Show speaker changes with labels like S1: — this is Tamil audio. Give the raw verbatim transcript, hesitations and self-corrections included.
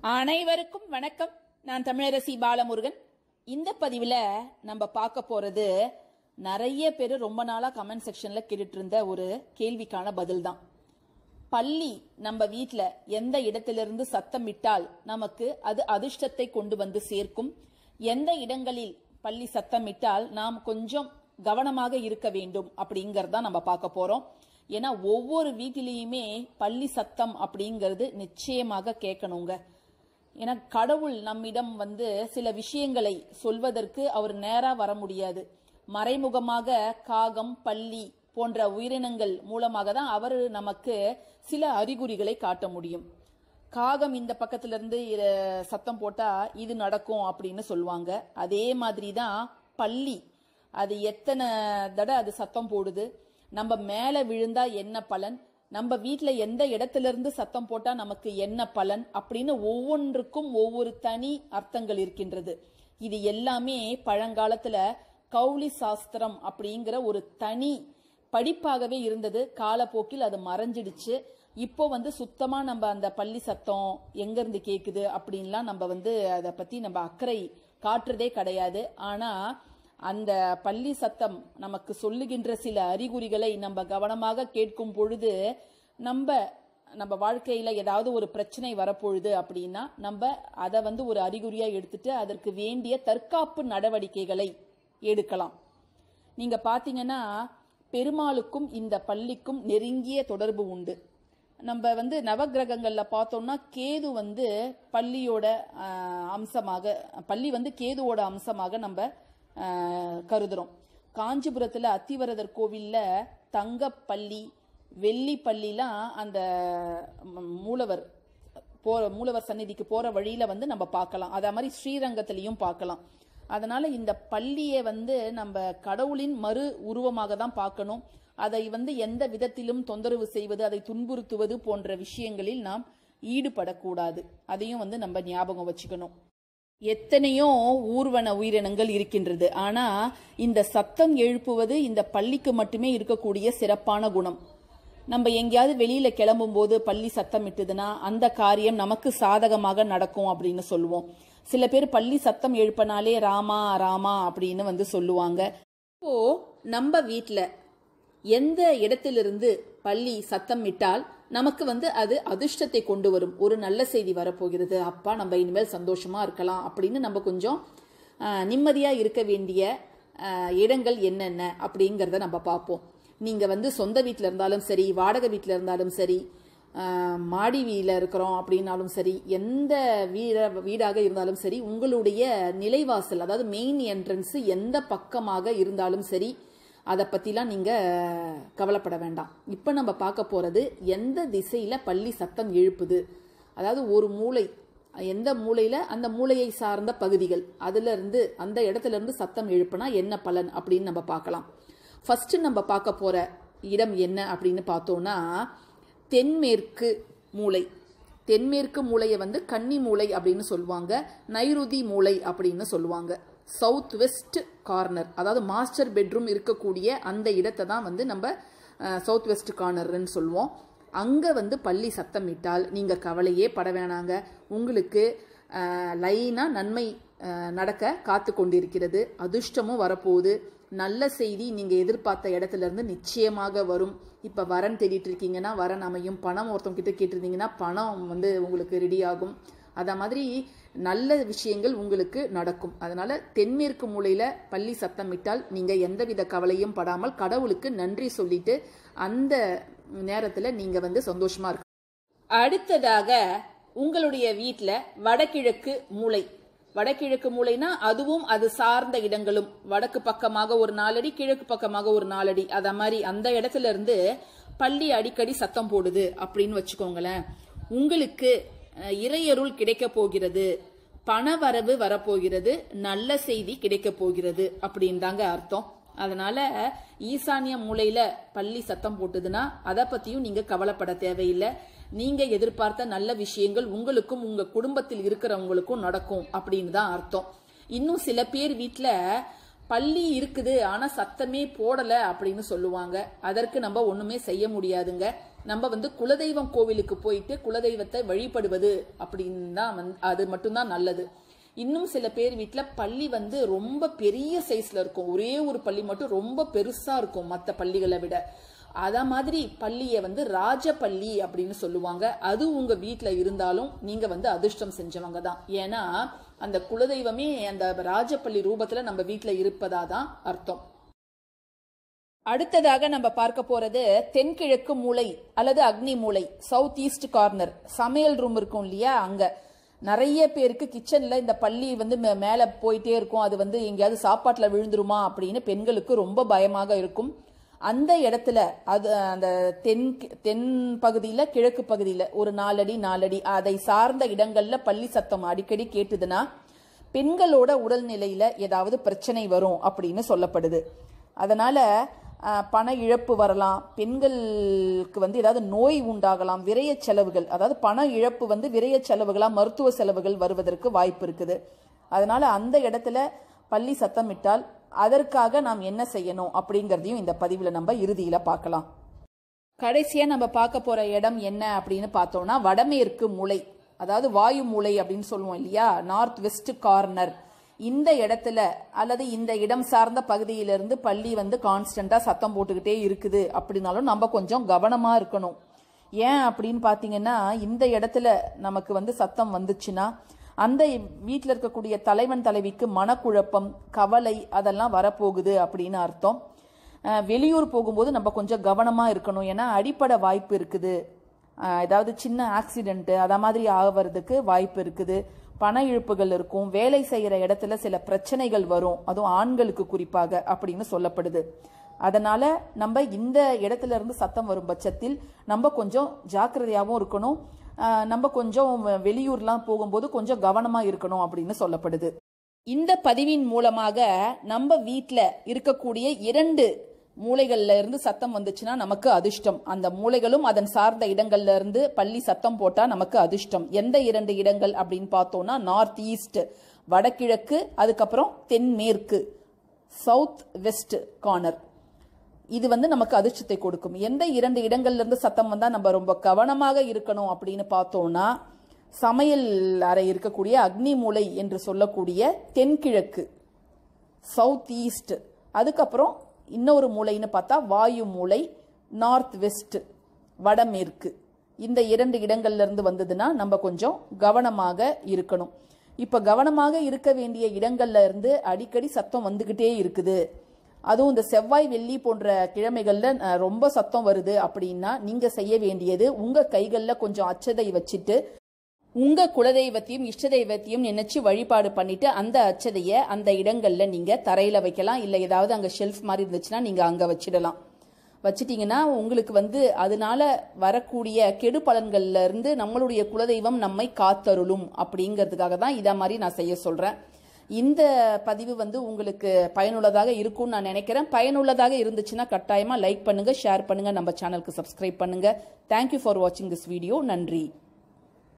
S1: அனைவருக்கும் வணக்கம். நான் தமிழரசி பாலமுருகன். இந்த பதிவில் நம்ம பார்க்க போறது நிறைய பேர் ரொம்ப நாளா கமெண்ட் செக்ஷன்ல கேட்டுட்டு இருந்த ஒரு கேள்விக்கான பதில் தான். பள்ளி நம்ம வீட்டில் எந்த இடத்திலிருந்து சத்தம் விட்டால் நமக்கு அது அதிர்ஷ்டத்தை கொண்டு வந்து சேர்க்கும், எந்த இடங்களில் பள்ளி சத்தம் விட்டால் நாம் கொஞ்சம் கவனமாக இருக்க வேண்டும் அப்படிங்கறத நம்ம பார்க்க போறோம். ஏன்னா ஒவ்வொரு வீட்டிலையுமே பள்ளி சத்தம் அப்படிங்கிறது நிச்சயமாக கேட்கணுங்க. ஏன்னா கடவுள் நம்மிடம் வந்து சில விஷயங்களை சொல்வதற்கு அவர் நேரா வர முடியாது. மறைமுகமாக காகம், பள்ளி போன்ற உயிரினங்கள் மூலமாக தான் அவர் நமக்கு சில அறிகுறிகளை காட்ட முடியும். காகம் இந்த பக்கத்துல இருந்து சத்தம் போட்டா இது நடக்கும் அப்படின்னு சொல்லுவாங்க. அதே மாதிரி தான் பள்ளி, அது எத்தனை தடவை அது சத்தம் போடுது, நம்ம மேல விழுந்தா என்ன பலன், நம்ம வீட்டுல எந்த இடத்துல இருந்து சத்தம் போட்டா நமக்கு என்ன பலன் அப்படின்னு ஒவ்வொன்றுக்கும் ஒவ்வொரு தனி அர்த்தங்கள் இருக்கின்றது. இது எல்லாமே பழங்காலத்துல கௌளி சாஸ்திரம் அப்படிங்கிற ஒரு தனி படிப்பாகவே இருந்தது. காலப்போக்கில் அது மறைஞ்சிடுச்சு. இப்போ வந்து சுத்தமா நம்ம அந்த பள்ளி சத்தம் எங்க இருந்து கேக்குது அப்படின்லாம் நம்ம வந்து அதை பத்தி நம்ம அக்கறை காட்டுறதே கிடையாது. ஆனா அந்த பள்ளி சத்தம் நமக்கு சொல்லுகின்ற சில அறிகுறிகளை நம்ம கவனமாக கேட்கும் பொழுது நம்ம நம்ம வாழ்க்கையில ஏதாவது ஒரு பிரச்சனை வரப்பொழுது அப்படின்னா நம்ம அதை வந்து ஒரு அறிகுறியா எடுத்துட்டு அதற்கு வேண்டிய தற்காப்பு நடவடிக்கைகளை எடுக்கலாம். நீங்க பாத்தீங்கன்னா பெருமாளுக்கும் இந்த பள்ளிக்கும் நெருங்கிய தொடர்பு உண்டு. நம்ம வந்து நவகிரகங்கள்ல பார்த்தோம்னா கேது வந்து பள்ளியோட அம்சமாக, பள்ளி வந்து கேதுவோட அம்சமாக நம்ம கருதுறோம். காஞ்சிபுரத்துல அத்திவரதர் கோவில்ல தங்கப்பள்ளி, வெள்ளி பள்ளிலாம் அந்த மூலவர் போற மூலவர் சந்நிதிக்கு போற வழியில வந்து நம்ம பார்க்கலாம். அதே மாதிரி ஸ்ரீரங்கத்திலையும் பார்க்கலாம். அதனால இந்த பள்ளியை வந்து நம்ம கடவுளின் மறு உருவமாக தான் பார்க்கணும். அதை வந்து எந்த விதத்திலும் தொந்தரவு செய்வது, அதை துன்புறுத்துவது போன்ற விஷயங்களில் நாம் ஈடுபடக்கூடாது. அதையும் வந்து நம்ம ஞாபகம் வச்சுக்கணும். எத்தனையோ ஊர்வன உயிரினங்கள் இருக்கின்றது. ஆனா இந்த சத்தம் எழுப்புவது இந்த பள்ளிக்கு மட்டுமே இருக்கக்கூடிய சிறப்பான குணம். நம்ம எங்கேயாவது வெளியில கிளம்பும் போது பள்ளி சத்தம் இட்டுதுன்னா அந்த காரியம் நமக்கு சாதகமாக நடக்கும் அப்படின்னு சொல்லுவோம். சில பேர் பள்ளி சத்தம் எழுப்பினாலே ராமா ராமா அப்படின்னு வந்து சொல்லுவாங்க. இப்போ நம்ம வீட்டுல எந்த இடத்திலிருந்து பள்ளி சத்தம் விட்டால் நமக்கு வந்து அது அதிர்ஷ்டத்தை கொண்டு வரும், ஒரு நல்ல செய்தி வரப்போகிறது, அப்பா நம்ம இனிமேல் சந்தோஷமா இருக்கலாம் அப்படின்னு நம்ம கொஞ்சம் நிம்மதியா இருக்க வேண்டிய இடங்கள் என்னென்ன அப்படிங்கறத நம்ம பார்ப்போம். நீங்க வந்து சொந்த வீட்டில இருந்தாலும் சரி, வாடகை வீட்டில இருந்தாலும் சரி, மாடி வீட்டில இருக்கிறோம் அப்படின்னாலும் சரி, எந்த வீட வீடாக இருந்தாலும் சரி, உங்களுடைய நிலைவாசல் அதாவது மெயின் என்ட்ரன்ஸ் எந்த பக்கமாக இருந்தாலும் சரி, அதை பத்திலாம் நீங்க கவலைப்பட வேண்டாம். இப்ப நம்ம பார்க்க போறது எந்த திசையில பள்ளி சத்தம் எழுப்புது, அதாவது ஒரு மூளை, எந்த மூளையில அந்த மூளையை சார்ந்த பகுதிகள், அதுல இருந்து அந்த இடத்துல இருந்து சத்தம் எழுப்புனா என்ன பலன் அப்படின்னு நம்ம பார்க்கலாம். ஃபர்ஸ்ட் நம்ம பார்க்க போற இடம் என்ன அப்படின்னு பார்த்தோம்னா தென்மேற்கு மூளை. தென்மேற்கு மூளையை வந்து கன்னி மூளை அப்படின்னு சொல்லுவாங்க, நைருதி மூளை அப்படின்னு சொல்லுவாங்க. சவுத் வெஸ்ட் கார்னர், அதாவது மாஸ்டர் பெட்ரூம் இருக்கக்கூடிய அந்த இடத்தை தான் வந்து நம்ம சவுத் வெஸ்ட் கார்னர்ன்னு சொல்லுவோம். அங்க வந்து பள்ளி சத்தம் விட்டால் நீங்க கவலையே பட வேணாங்க. உங்களுக்கு லைனா நன்மை நடக்க காத்து கொண்டிருக்கிறது, அதிர்ஷ்டமும் வரப்போகுது, நல்ல செய்தி நீங்க எதிர்பார்த்த இடத்துல இருந்து நிச்சயமாக வரும். இப்ப வரன் தேடிட்டு இருக்கீங்கன்னா வரன் அமையும், பணம் ஒருத்தவங்க கிட்ட கேட்டிருந்தீங்கன்னா பணம் வந்து உங்களுக்கு ரெடி ஆகும். அத மாதிரி நல்ல விஷயங்கள் உங்களுக்கு நடக்கும். அதனால தென்மேற்கு மூலையில பள்ளி சத்தம் விட்டால் நீங்க எந்தவித கவலையும் படாமல் கடவுளுக்கு நன்றி சொல்லிட்டு அந்த நேரத்துல நீங்க வந்து சந்தோஷமா இருக்க. அடுத்ததாக உங்களுடைய வீட்டுல வடகிழக்கு மூலை. வடகிழக்கு மூலைனா அதுவும் அது சார்ந்த இடங்களும், வடக்கு பக்கமாக ஒரு நாலடி, கிழக்கு பக்கமாக ஒரு நாலடி, அத மாதிரி அந்த இடத்துல இருந்து பள்ளி அடிக்கடி சத்தம் போடுது அப்படின்னு வச்சுக்கோங்களேன். உங்களுக்கு இறையருள் கிடைக்க போகிறது, பண வரவு வரப்போகிறது, நல்ல செய்தி கிடைக்க போகிறது அப்படின்னு தாங்க அர்த்தம். அதனால ஈசானிய மூலையில பள்ளி சத்தம் போட்டுதுன்னா அதை பத்தியும் நீங்க கவலைப்பட தேவையில்லை. நீங்க எதிர்பார்த்த நல்ல விஷயங்கள் உங்களுக்கும் உங்க குடும்பத்தில் இருக்கிறவங்களுக்கும் நடக்கும் அப்படின்னு தான் அர்த்தம். இன்னும் சில பேர் வீட்டுல பள்ளி இருக்குது ஆனா சத்தமே போடல அப்படின்னு சொல்லுவாங்க. அதற்கு நம்ம ஒண்ணுமே செய்ய முடியாதுங்க. நம்ம வந்து குலதெய்வம் கோவிலுக்கு போயிட்டு குலதெய்வத்தை வழிபடுவது அப்படின்னு தான் வந்து அது மட்டும்தான் நல்லது. இன்னும் சில பேர் வீட்டில் பள்ளி வந்து ரொம்ப பெரிய சைஸ்ல இருக்கும், ஒரே ஒரு பள்ளி மட்டும் ரொம்ப பெருசா இருக்கும் மற்ற பள்ளிகளை விட. அத மாதிரி பள்ளியை வந்து ராஜபள்ளி அப்படின்னு சொல்லுவாங்க. அது உங்க வீட்டுல இருந்தாலும் நீங்க வந்து அதிர்ஷ்டம் செஞ்சவங்க தான். ஏன்னா அந்த குலதெய்வமே அந்த ராஜபள்ளி ரூபத்துல நம்ம வீட்டுல இருப்பதாதான் அர்த்தம். அடுத்ததாக நம்ம பார்க்க போறது தென்கிழக்கு மூலை அல்லது அக்னி மூலை, சவுத் ஈஸ்ட் கார்னர். சமையல் ரூம் இருக்கும் இல்லையா, அங்க நிறைய பேருக்கு கிச்சன்ல இந்த பள்ளி வந்து மேல போயிட்டே இருக்கும், அது வந்து எங்கேயாவது சாப்பாட்டுல விழுந்துருமா அப்படின்னு பெண்களுக்கு ரொம்ப பயமாக இருக்கும். அந்த இடத்துல அது அந்த தென் தென் பகுதியில கிழக்கு பகுதியில ஒரு நாலடி நாலடி அதை சார்ந்த இடங்கள்ல பள்ளி சத்தம் அடிக்கடி கேட்டுதுன்னா பெண்களோட உடல்நிலையில ஏதாவது பிரச்சனை வரும் அப்படின்னு சொல்லப்படுது. அதனால பண இழப்பு வரலாம், பெண்களுக்கு வந்து ஏதாவது நோய் உண்டாகலாம், விரய செலவுகள், அதாவது பண இழப்பு வந்து விரய செலவுகளா மருத்துவ செலவுகள் வருவதற்கு வாய்ப்பு இருக்குது. அதனால அந்த இடத்துல பள்ளி சத்தமிட்டால் அதற்காக நாம் என்ன செய்யணும் அப்படிங்கறதையும் இந்த பதிவுல நம்ம இறுதியில பார்க்கலாம். கடைசியா நம்ம பார்க்க போற இடம் என்ன அப்படின்னு பார்த்தோம்னா வடமேற்கு மூலை, அதாவது வாயு மூலை அப்படின்னு சொல்லுவோம் இல்லையா, நார்த் வெஸ்ட் கார்னர். இந்த இடத்துல அல்லது இந்த இடம் சார்ந்த பகுதியிலிருந்து பள்ளி வந்து கான்ஸ்டன்டா சத்தம் போட்டுக்கிட்டே இருக்குது அப்படின்னாலும் நம்ம கொஞ்சம் கவனமா இருக்கணும். ஏன் அப்படின்னு பாத்தீங்கன்னா இந்த இடத்துல நமக்கு வந்து சத்தம் வந்துச்சுன்னா அந்த வீட்டில் இருக்கக்கூடிய தலைவன் தலைவிக்கு மனக்குழப்பம், கவலை அதெல்லாம் வரப்போகுது அப்படின்னு அர்த்தம். வெளியூர் போகும்போது நம்ம கொஞ்சம் கவனமா இருக்கணும், ஏன்னா அடிப்பட வாய்ப்பு இருக்குது, ஏதாவது சின்ன ஆக்சிடென்ட் அத மாதிரி ஆகிறதுக்கு வாய்ப்பு இருக்குது, பண இழப்புகள் இருக்கும், வேலை செய்யற இடத்துல சில பிரச்சனைகள் வரும், அதுவும் ஆண்களுக்கு குறிப்பாக அப்படின்னு சொல்லப்படுது. அதனால நம்ம இந்த இடத்துல இருந்து சத்தம் வரும் பட்சத்தில் நம்ம கொஞ்சம் ஜாக்கிரதையாகவும் இருக்கணும், நம்ம கொஞ்சம் வெளியூர்லாம் போகும்போது கொஞ்சம் கவனமா இருக்கணும் அப்படின்னு சொல்லப்படுது. இந்த பதிவின் மூலமாக நம்ம வீட்டில் இருக்கக்கூடிய இரண்டு மூலைகள்ல இருந்து சத்தம் வந்துச்சுன்னா நமக்கு அதிர்ஷ்டம். அந்த மூலைகளும் அதன் சார்ந்த இடங்கள்ல இருந்து பள்ளி சத்தம் போட்டா நமக்கு அதிர்ஷ்டம். எந்த இரண்டு இடங்கள் அப்படின்னு பார்த்தோம்னா நார்த் ஈஸ்ட் வடகிழக்கு, அதுக்கப்புறம் தென்மேற்கு சவுத் வெஸ்ட் கார்னர். இது வந்து நமக்கு அதிர்ஷ்டத்தை கொடுக்கும். எந்த இரண்டு இடங்கள்ல இருந்து சத்தம் வந்தா நம்ம ரொம்ப கவனமாக இருக்கணும் அப்படின்னு பார்த்தோம்னா சமையல் அறை இருக்கக்கூடிய அக்னி மூலை என்று சொல்லக்கூடிய தென்கிழக்கு சவுத் ஈஸ்ட், அதுக்கப்புறம் இன்னொரு மூலைன்னு பார்த்தா வாயு மூலை நார்த் வெஸ்ட் வடமேற்கு. இந்த இரண்டு இடங்கள்ல இருந்து வந்ததுன்னா நம்ம கொஞ்சம் கவனமாக இருக்கணும். இப்ப கவனமாக இருக்க வேண்டிய இடங்கள்ல இருந்து அடிக்கடி சத்தம் வந்துகிட்டே இருக்குது, அதுவும் இந்த செவ்வாய் வெள்ளி போன்ற கிழமைகள்ல ரொம்ப சத்தம் வருது அப்படின்னா நீங்க செய்ய வேண்டியது உங்க கைகள்ல கொஞ்சம் அச்சதை வச்சுட்டு உங்க குலதெய்வத்தையும் இஷ்ட தெய்வத்தையும் நினைச்சு வழிபாடு பண்ணிட்டு அந்த அச்சதைய அந்த இடங்கள்ல நீங்க தரையில வைக்கலாம், இல்ல ஏதாவது அங்க ஷெல்ஃப் மாதிரி இருந்துச்சுன்னா நீங்க அங்க வச்சிடலாம். வச்சிட்டீங்கன்னா உங்களுக்கு வந்து அதனால வரக்கூடிய கெடு பலன்கள்ல இருந்து நம்மளுடைய குலதெய்வம் நம்மை காத்தருளும் அப்படிங்கிறதுக்காக தான் இத மாதிரி நான் செய்ய சொல்றேன். இந்த பதிவு வந்து உங்களுக்கு பயனுள்ளதாக இருக்கும்னு நான் நினைக்கிறேன். பயனுள்ளதாக இருந்துச்சுன்னா கட்டாயமா லைக் பண்ணுங்க, ஷேர் பண்ணுங்க, நம்ம சேனலுக்கு சப்ஸ்கிரைப் பண்ணுங்க. தேங்க்யூ ஃபார் வாட்சிங் திஸ் வீடியோ. நன்றி.